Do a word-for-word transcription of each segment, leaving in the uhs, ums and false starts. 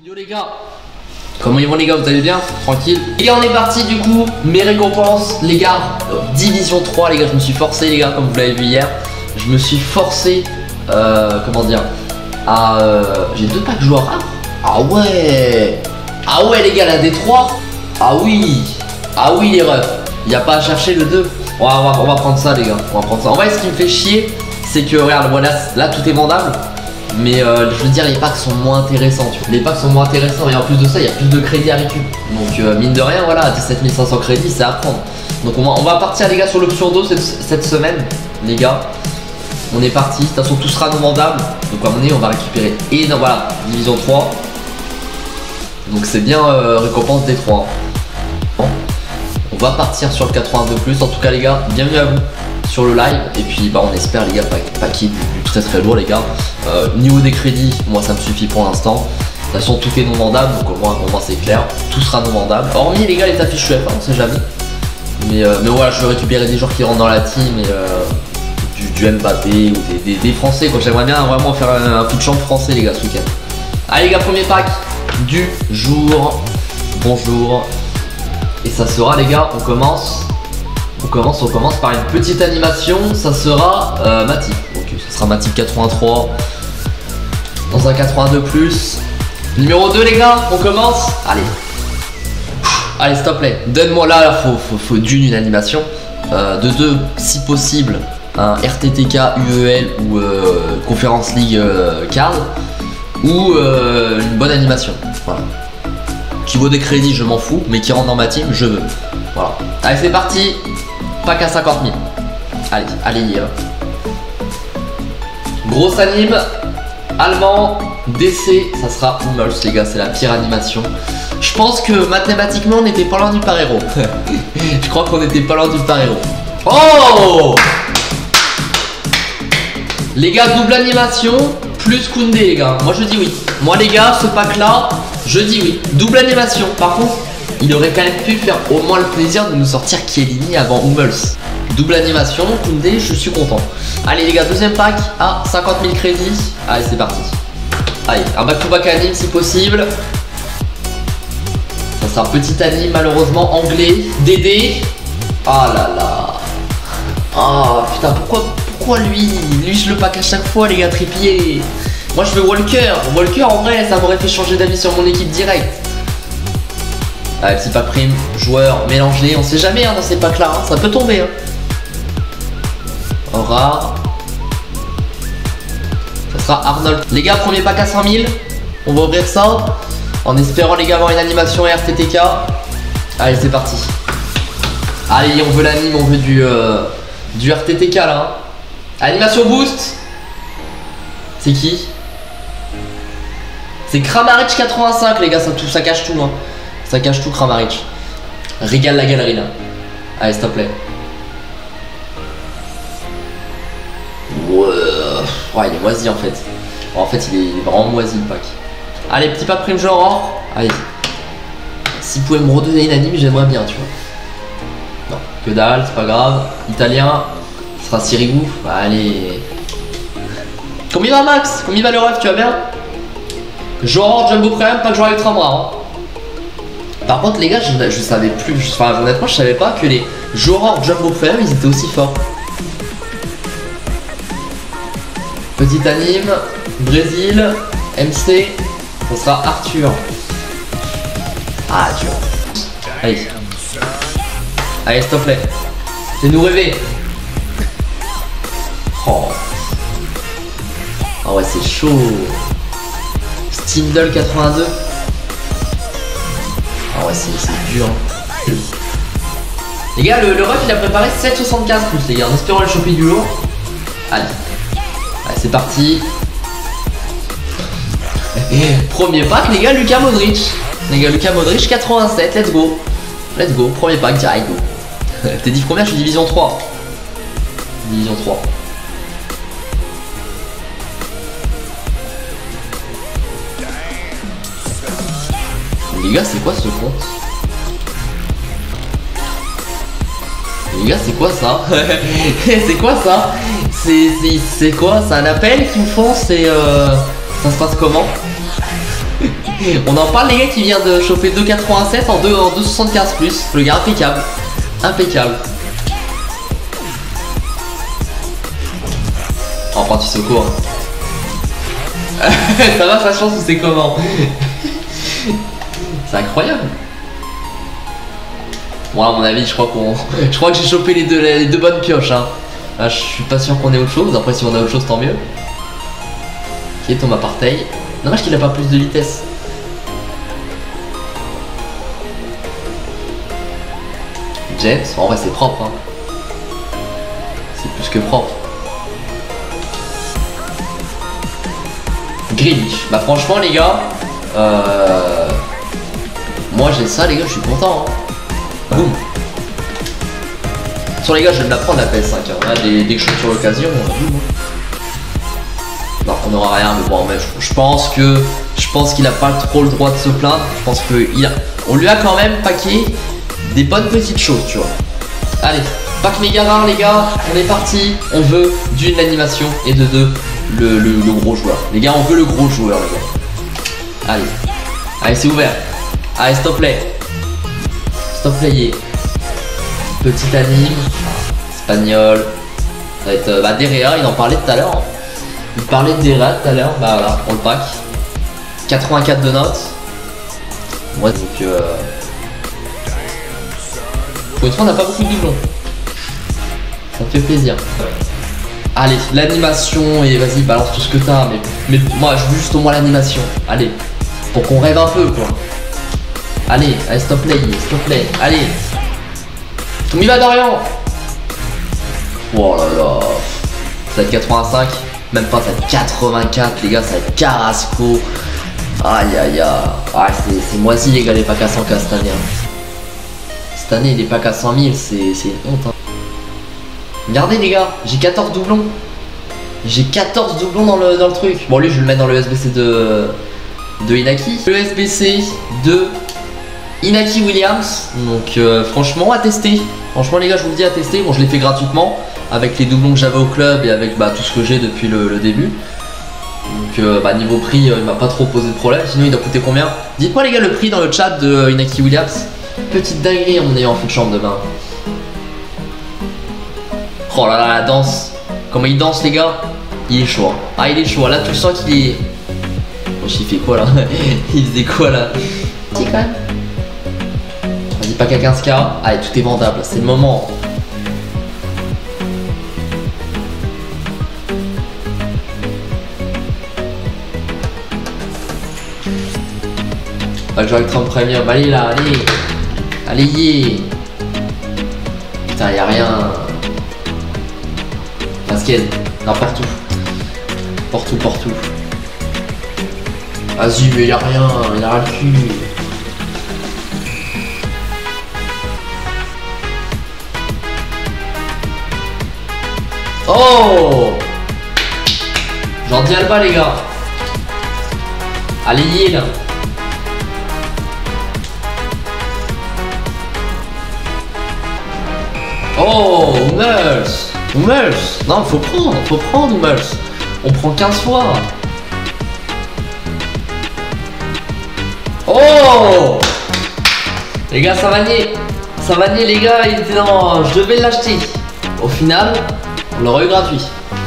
Yo les gars, comment ils vont les gars, vous allez bien? Tranquille. Les gars, on est parti du coup, mes récompenses les gars, euh, division trois les gars, je me suis forcé les gars, comme vous l'avez vu hier. Je me suis forcé, euh, comment dire, à... Euh, j'ai deux packs joueurs rares. Ah ouais. Ah ouais les gars, la D trois. Ah oui. Ah oui les refs, il n'y a pas à chercher le deux. On va, on, va, on va prendre ça les gars, on va prendre ça. En vrai ce qui me fait chier, c'est que regarde, voilà, là tout est vendable. Mais euh, je veux dire, les packs sont moins intéressants, tu vois. Les packs sont moins intéressants et en plus de ça, il y a plus de crédit à récup. Donc euh, mine de rien, voilà, dix-sept mille cinq cents crédits, c'est à prendre. Donc on va, on va partir les gars sur l'option d'eau cette, cette semaine, les gars. On est parti, de toute façon tout sera non vendable. Donc à mon avis, on va récupérer. Et donc voilà, division trois. Donc c'est bien euh, récompense des trois. Bon. On va partir sur le quatre-vingt-deux plus. En tout cas les gars, bienvenue à vous sur le live. Et puis bah on espère les gars, paquet du, du très très lourd les gars. Euh, niveau des crédits, moi ça me suffit pour l'instant. De toute façon tout est non vendable, donc au moins, au moins c'est clair. Tout sera non vendable. Hormis les gars les affiches U F, hein, on sait jamais. Mais, euh, mais voilà, je veux récupérer des joueurs qui rentrent dans la team et euh, du, du Mbappé ou des, des, des Français quoi. J'aimerais bien vraiment faire un, un coup de champ français les gars ce week-end. Allez les gars, premier pack du jour. Bonjour. Et ça sera les gars, on commence. On commence, on commence par une petite animation. Ça sera euh, Matip. Ok, ça sera Matip quatre-vingt-trois. Dans un quatre-vingt-deux plus. Numéro deux les gars, on commence. Allez. Allez, stop play. Donne-moi là, là, faut, faut, faut d'une une animation. Euh, de deux, si possible, un R T T K, U E L ou euh, Conference League euh, card. Ou euh, une bonne animation. Voilà. Qui vaut des crédits, je m'en fous, mais qui rentre dans ma team, je veux. Voilà. Allez, c'est parti. Pack à cinquante mille. Allez, allez. Euh. Grosse anime. Allemand. D C. Ça sera Hummels, les gars. C'est la pire animation. Je pense que mathématiquement, on n'était pas loin du par-héros. Je crois qu'on n'était pas loin du par-héros. Oh! Les gars, double animation. Plus Koundé, les gars. Moi, je dis oui. Moi, les gars, ce pack-là, je dis oui. Double animation. Par contre, il aurait quand même pu faire au moins le plaisir de nous sortir Chiellini avant Hummels. Double animation, Koundé, je suis content. Allez les gars, deuxième pack à cinquante mille crédits. Allez, c'est parti. Allez, un back-to-back anime si possible. Ça sera petit anime, malheureusement, anglais. Dédé. Ah là là. Ah putain, pourquoi, pourquoi lui Lui, je le pack à chaque fois, les gars, Trippier. Moi, je veux Walker. Walker, en vrai, ça m'aurait fait changer d'avis sur mon équipe direct. Allez, petit pack prime, joueur mélangé, on sait jamais hein, dans ces packs là, hein, ça peut tomber. Hein. Rare. Ça sera Arnold. Les gars, premier pack à cent mille, on va ouvrir ça. En espérant les gars avoir une animation R T T K. Allez, c'est parti. Allez, on veut l'anime, on veut du, euh, du R T T K là. Hein. Animation boost. C'est qui? C'est Kramaric quatre-vingt-cinq les gars, ça, tout, ça cache tout. Hein. Ça cache tout Kramaric. Régale la galerie là. Allez, s'il te plaît. Ouais. Ouais, il est moisi en fait. En fait, il est, il est vraiment moisi le pack. Allez, petit pack prime genre or. Allez. Si vous pouvez me redonner une anime, j'aimerais bien, tu vois. Non, que dalle, c'est pas grave. Italien. Ce sera Sirigu. Allez. Combien va Max? Combien va le ref? Tu vas bien? Genre Jumbo Premium, pas que joueur extra rare. Par contre les gars, je, je savais plus, enfin honnêtement je savais pas que les joueurs Jumbo Premium ils étaient aussi forts. Petite anime, Brésil, M C, ça sera Arthur. Ah Arthur. Allez. Allez, s'il te plaît. Fais-nous rêver. Oh. Ah ouais, c'est chaud. Stindl quatre-vingt-deux. Ah ouais, c'est dur. Les gars, le, le ref il a préparé sept virgule soixante-quinze plus les gars, en espérant le choper du lourd. Allez. Allez, c'est parti. Premier pack les gars, Luka Modric. Les gars, Luka Modric quatre-vingt-sept, let's go. Let's go, premier pack direct go. T'es dit combien? Je suis division trois. Division trois. Les gars, c'est quoi ce compte? Les gars, c'est quoi ça? C'est quoi ça? C'est quoi? C'est un appel qu'ils me font? C'est euh... ça se passe comment? On en parle les gars qui vient de choper deux quatre-vingt-sept en deux soixante-quinze plus. Le gars impeccable. Impeccable. En partie secours. Ça va sa chance ou c'est comment? C'est incroyable. Bon à mon avis je crois qu'on. Je crois que j'ai chopé les deux, les deux bonnes pioches hein. Là je suis pas sûr qu'on ait autre chose. Après si on a autre chose tant mieux. Qui est Thomas Partey. Dommage qu'il a pas plus de vitesse. James, en vrai c'est propre hein. C'est plus que propre. Grealish. Bah franchement les gars, euh... moi j'ai ça les gars, je suis content hein. Boum. Sur les gars je vais me la prendre la P S cinq hein. Là, dès, dès que je suis sur l'occasion, boum. Non on n'aura rien mais bon mais je, je pense que je pense qu'il a pas trop le droit de se plaindre. Je pense que il a, on lui a quand même paqué des bonnes petites choses tu vois. Allez, pack méga rare les gars, on est parti. On veut d'une animation et de deux le, le, le gros joueur. Les gars on veut le gros joueur les gars. Allez, allez c'est ouvert. Allez stop play. Stop player. Petite anime. Espagnol. Ça va être euh, bah, Derrea, il en parlait tout à l'heure. Hein. Il parlait de Derrea tout à l'heure. Bah voilà, on le pack. quatre-vingt-quatre de notes. Moi donc euh... pour une fois on n'a pas beaucoup de doublons. Ça me fait plaisir. Allez, l'animation et vas-y balance tout ce que t'as. Mais, mais moi je veux juste au moins l'animation. Allez, pour qu'on rêve un peu quoi. Allez, allez stop play, stop play. Allez. On y va Dorian. Oh là là. Ça va être quatre-vingt-cinq. Même pas, ça va être quatre-vingt-quatre les gars, ça va être Carrasco. Aïe aïe aïe. Ah, c'est moisi les gars les packs à cent K cette année. Hein. Cette année les packs à cent mille c'est une honte hein. Regardez les gars, j'ai quatorze doublons. J'ai quatorze doublons dans le, dans le truc. Bon lui je vais le mettre dans le U S B C de, de Inaki. Le U S B C de Inaki Williams. Donc euh, franchement à tester. Franchement les gars je vous le dis à tester. Bon je l'ai fait gratuitement avec les doublons que j'avais au club et avec bah, tout ce que j'ai depuis le, le début. Donc euh, bah, niveau prix euh, il m'a pas trop posé de problème. Sinon il doit coûter combien? Dites-moi les gars le prix dans le chat de euh, Inaki Williams. Petite dinguerie on est en fut de chambre demain. Oh là là la danse. Comment il danse les gars. Il est chaud hein. Ah il est chaud là tu sens qu'il est... Oh, il fait quoi là? Il faisait quoi là? Si quand même. Vas-y pas qu'à quinze K. Allez tout est vendable, c'est le moment. Pas jouer avec trente premium, allez là, allez. Allez yeah. Putain y'a rien. Basket, non partout. Partout, partout. Vas-y mais y'a rien, il a rien le cul. Oh Jordi Alba les gars. Allez y là. Oh Hummels. Hummels. Non faut prendre, faut prendre Hummels. On prend quinze fois. Oh les gars ça va nier. Ça va nier les gars, il était dans... Je devais l'acheter. Au final on l'aurait eu gratuit.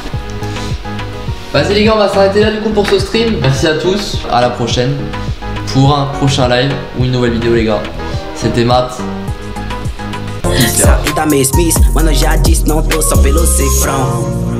Vas-y les gars on va s'arrêter là du coup pour ce stream. Merci à tous, à la prochaine pour un prochain live ou une nouvelle vidéo les gars. C'était Matt. Peace. Sa vida me espis, mano já disse não tô só pelo cifrão.